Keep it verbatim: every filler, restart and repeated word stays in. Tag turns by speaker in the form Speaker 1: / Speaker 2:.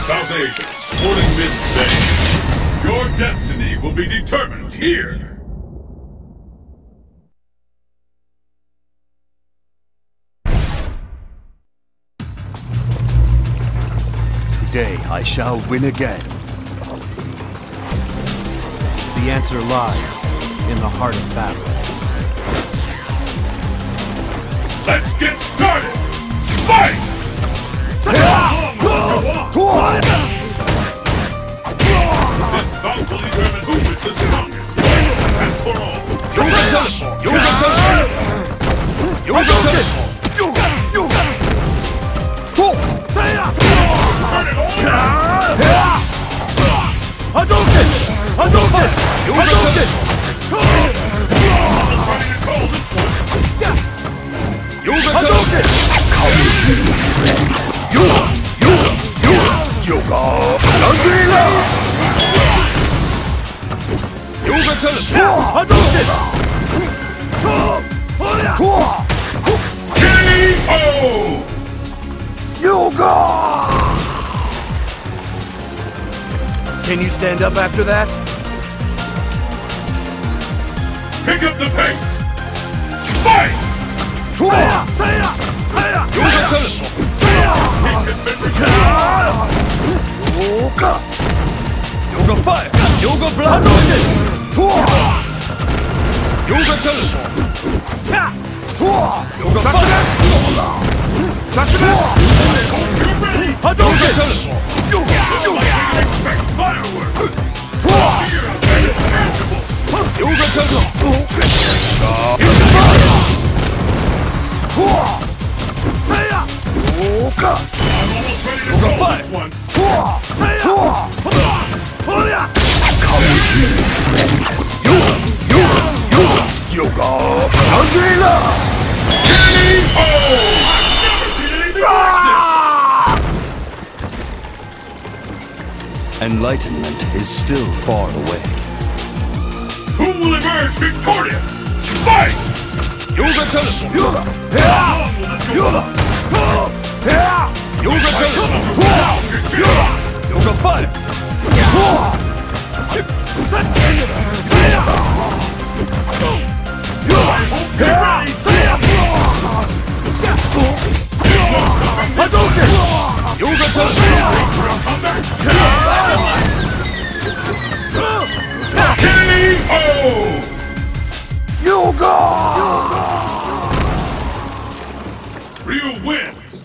Speaker 1: South Asia, morning mist day. Your destiny will be determined here.
Speaker 2: Today I shall win again. The answer lies in the heart of battle.
Speaker 1: Let's get started! Fight! This bout will determine who is the strongest. And for all.
Speaker 2: Yoga! Yoga! Yoga! Yoga! Yoga!
Speaker 1: Turn it all!
Speaker 2: Hadouken! Hadouken! Hadouken!
Speaker 1: I'm ready to call this one.
Speaker 2: Yoga! Hadouken! Come with me, friend. Yoga! Yoga! Yoga! Yoga! Shangri-La! Yoga! Hadouken!
Speaker 1: K O!
Speaker 2: Yoga! Can you stand up after that?
Speaker 1: Pick up the pace! Fight!
Speaker 2: Yoga! Yoga! Yoga fire! Yoga blood! Yoga teleport! Yoga fire!
Speaker 1: You ready?
Speaker 2: Hadouken! Yoga! Yoga!
Speaker 1: Expect fireworks!
Speaker 2: Yoga teleport! Yoga!
Speaker 1: I'm almost ready to call this one.
Speaker 2: Come with me, friend. Yoga! Yoga! Yoga! Yoga! Shangri-La!
Speaker 1: K O! I've never seen anything like this!
Speaker 2: Enlightenment is still far away.
Speaker 1: Who will emerge victorious? Fight!
Speaker 2: Yoga teleport! Yoga!
Speaker 1: How long will this go on?
Speaker 2: Yoga teleport! Yoga! Yoga fire! Hadouken! Yoga
Speaker 1: K O!
Speaker 2: Yoga!
Speaker 1: Ryu wins!